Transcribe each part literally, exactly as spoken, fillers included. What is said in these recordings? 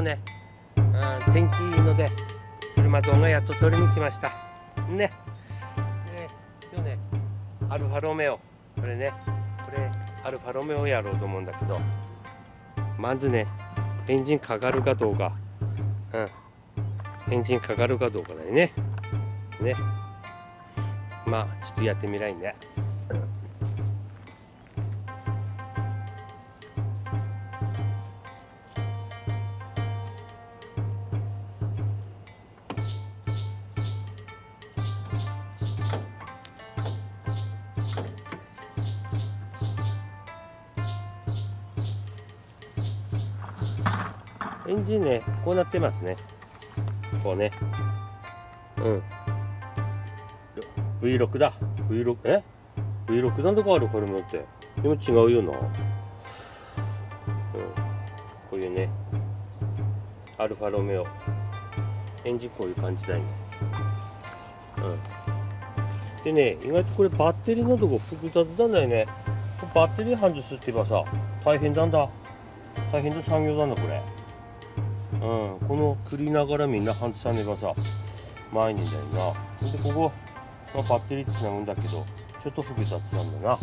ね、うん、天気いいので車動画やっと撮りに来ましたね。で今日ねアルファロメオ、これねこれアルファロメオやろうと思うんだけど、まずねエンジンかかるかどうか、うん、エンジンかかるかどうかだよね。ね、まあちょっとやってみないね。エンジンねこうなってますね。こうね、うん ブイろく だ ブイろく え ブイろく なんとかあるこれもって。でも違うよな、うん、こういうねアルファロメオエンジンこういう感じだよね。うんでね、意外とこれバッテリーのとこ複雑なんだよね。バッテリー搬出すって言えばさ大変なんだ大変な作業なんだこれ。うん、このくりながらみんな搬出さねばさ前にだよな。でここ、まあ、バッテリーつなぐんだけどちょっと複雑なんだな。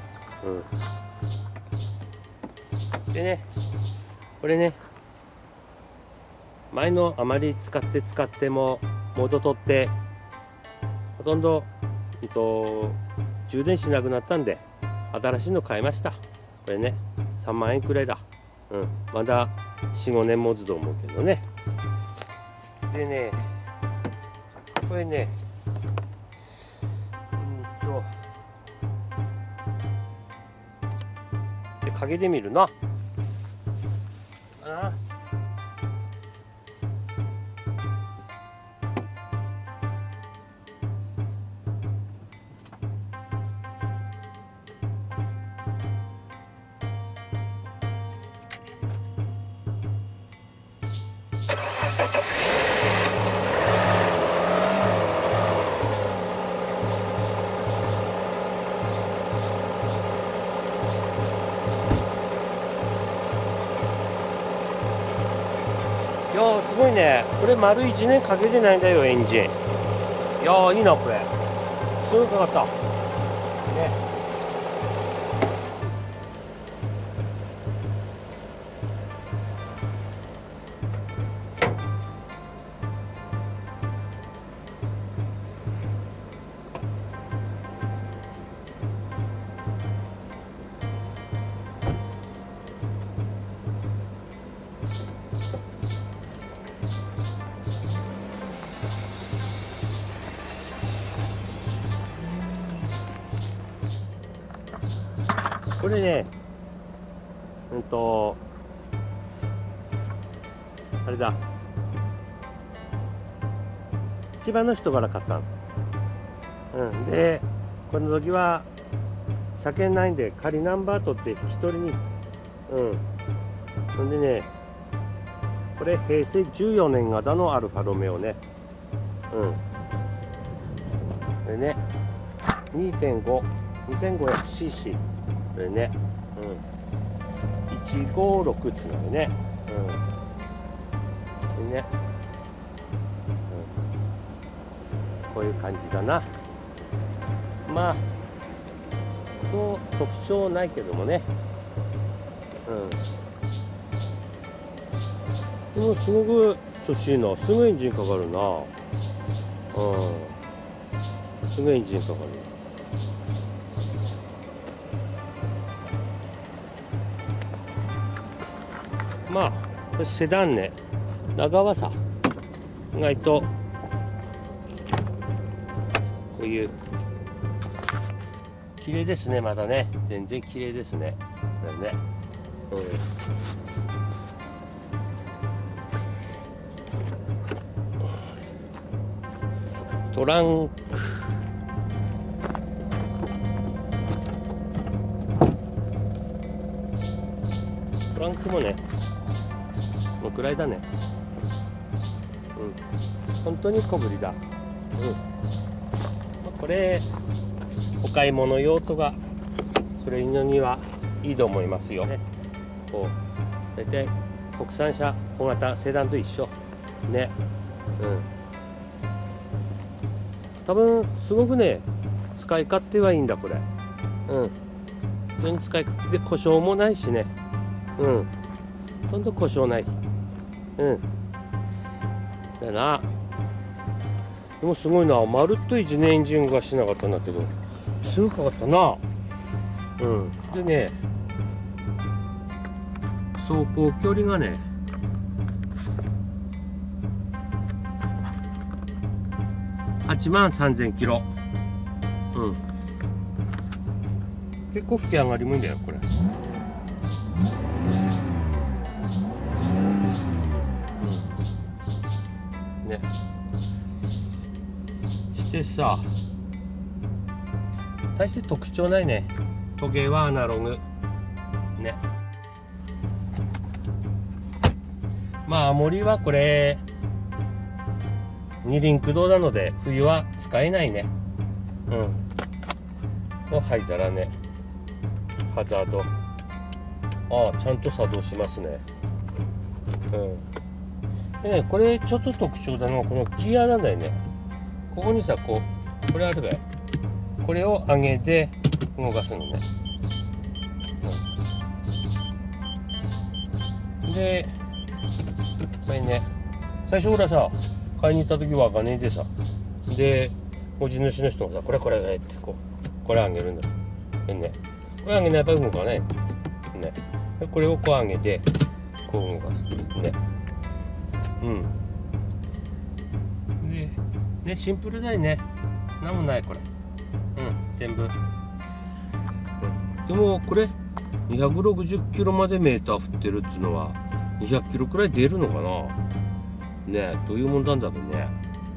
うんでねこれね前のあまり使って使っても元取ってほとんど、えっと、充電しなくなったんで新しいの買いました。これねさんまんえんくらいだ。うん、まだ よんごねん持つと思うけどね。でねこれねうんとで陰で見るな。あいやーすごいね。これ丸いちねんかけてないんだよエンジン。いやーいいなこれ。すごいかかったね。これねうんとあれだ千葉の人から買ったの。うんでこの時は車検ないんで仮ナンバー取って一人にうんほんでねこれへいせいじゅうよねん型のアルファロメオね。うんでね にてんご にせんごひゃくシーシー これね、うん、いちごろくっていうのね、うん、でね、うん、こういう感じだな。まあと特徴ないけどもね、うん、でもすごく調子いいな。すぐエンジンかかるな。うんすぐエンジンかかる。まあこれセダンね長はさ意外とこういう綺麗ですね。まだね全然綺麗ですねこれね、うん、トランクトランクもねこのくらいだね。うん本当に小ぶりだ。うんこれお買い物用とかそれのにはいいと思いますよ。ね、こう大体国産車小型セダンと一緒ね。うん多分すごくね使い勝手はいいんだこれ。うん非常に使い勝手で故障もないしね。うんほんと故障ない。うんだな。でもすごいな、まるっといちねんエンジンがしなかったんだけどすぐかかったな。うんでね走行距離がねはちまんさんぜんキロ。うん結構吹き上がりもいいんだよこれ。うんねしてさ、大して特徴ないね。時計はアナログね。まあ森はこれ二輪駆動なので冬は使えないね。うんこう灰皿ね、ハザード、ああちゃんと作動しますね。うんでねこれちょっと特徴なのはこのギアなんだよね。ここにさこうこれあるべ、これを上げて動かすのね。うん、でこれね最初からさ買いに行った時は金でさ、で持ち主の人がさこれこれってこうこれあげるんだね。これあげないと動かないね。でこれをこう上げてこう動かすね。うんでねシンプルだよね。なんもないこれ。うん全部、うん、でもこれにひゃくろくじゅっキロまでメーター振ってるっつうのはにひゃくキロくらい出るのかなね。どういうもんなんだろうね。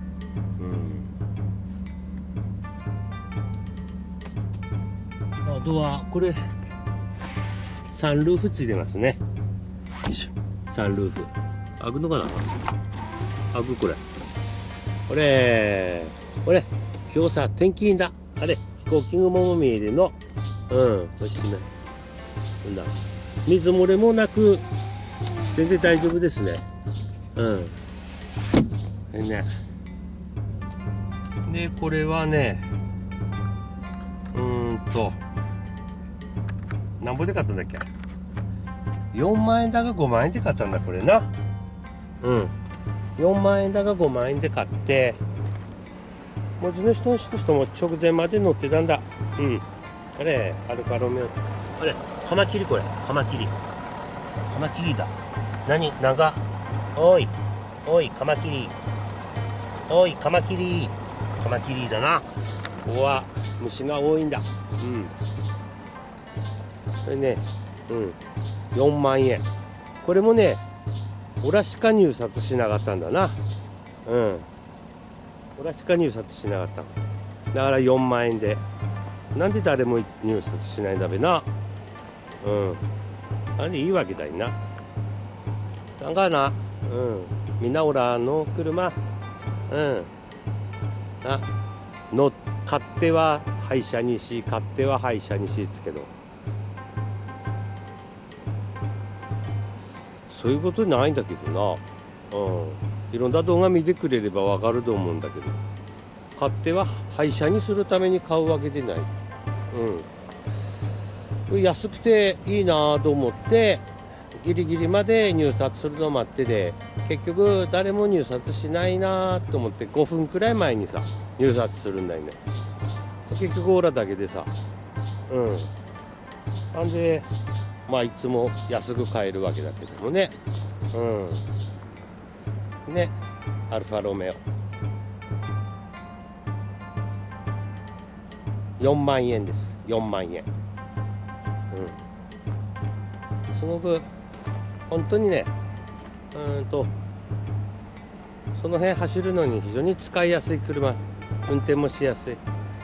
うんあとはこれサンルーフついてますね。よいしょサンルーフ開くのかな。開くこれこれこれ今日さ天気いいんだ。あれ飛行機雲も見えるの。うんおしめなんだ水漏れもなく全然大丈夫ですね。うんねでこれはねうーんとなんぼで買ったんだっけ。よんまんえんだかごまんえんで買ったんだこれな。うんよんまんえんだかごまんえんで買って持ち主の人も直前まで乗ってたんだ。うんあれアルファロメオ、あれカマキリ、これカマキリカマキリだ。何長おいおいカマキリおいカマキリカマキリだな。ここは虫が多いんだ。うんこれねうんよんまんえん。これもね俺しか入札しなかったんだな。うん俺しか入札しなかった。だからよんまんえんでなんで誰も入札しないんだべな。うんあれいいわけだいな。だからなうんみんなオラの車うんあの買っては廃車にし買っては廃車にしつけどそういうことないんだけどな。うんいろんな動画見てくれればわかると思うんだけど買っては廃車にするために買うわけでない。うん安くていいなと思ってギリギリまで入札するのを待ってで結局誰も入札しないなと思ってごふんくらい前にさ入札するんだよね。結局オラだけでさうんなんでまあいつも安く買えるわけだけどもね。うんねアルファロメオよんまんえんです。よんまんえん。うんすごく本当にねうーんとその辺走るのに非常に使いやすい車、運転もしやすい。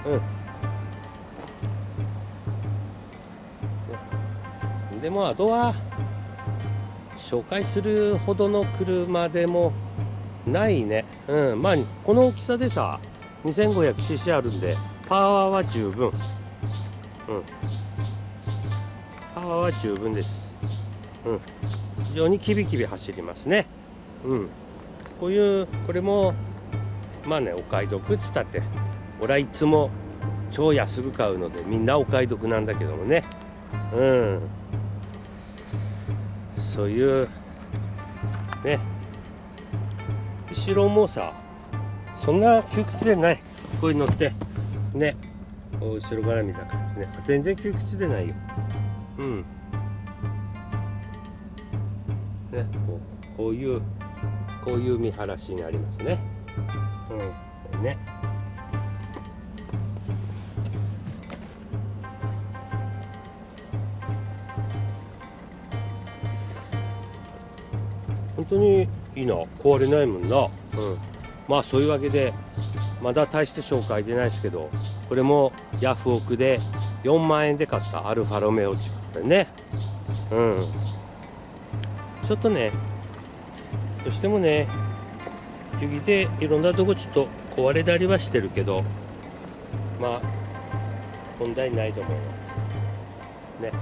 うん、でもあとは紹介するほどの車でもないね。うん、まあこの大きさでさ にせんごひゃくシーシー あるんでパワーは十分。うん、パワーは十分です。うん非常にキビキビ走りますね。うん、こういうこれもまあね、お買い得っつったって俺はいつも超安く買うのでみんなお買い得なんだけどもね、うん、そういうね、後ろもさそんな窮屈でない、こういうのってね、後ろから見た感じね、全然窮屈でないよ。うん、ね、こう、こういうこういう見晴らしになりますね。うん、ね。本当にいいな、壊れないもんな。うん、まあそういうわけでまだ大して紹介出ないですけど、これもヤフオクでよんまんえんで買ったアルファロメオっていうね。うん、ちょっとね、どうしてもね、雪でいろんなとこちょっと壊れたりはしてるけど、まあ問題ないと思いますね。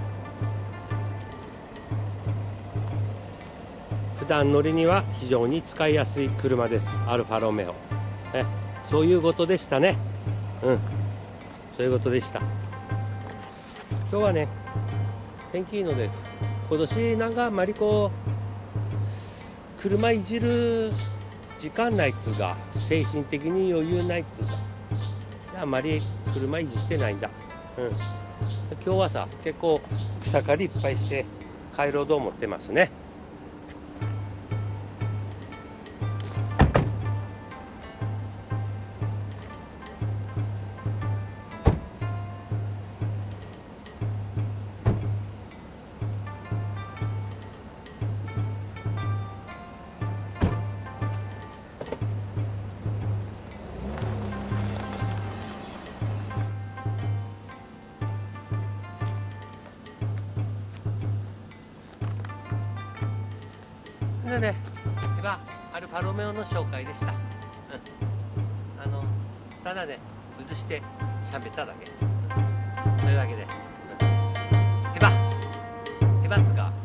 普段乗りには非常に使いやすい車です、アルファロメオ。ね、そういうことでしたね。うん、そういうことでした。今日はね、天気いいので、今年なんかあんまりこう車いじる時間ないっつうか、精神的に余裕ないっつうか、あんまり車いじってないんだ。うん、今日はさ、結構草刈りいっぱいして帰ろうと思ってますね。でね、今アルファロメオの紹介でした。うん、あのただね、映して喋っただけ。そういうわけで、うん、ヘバヘバっつか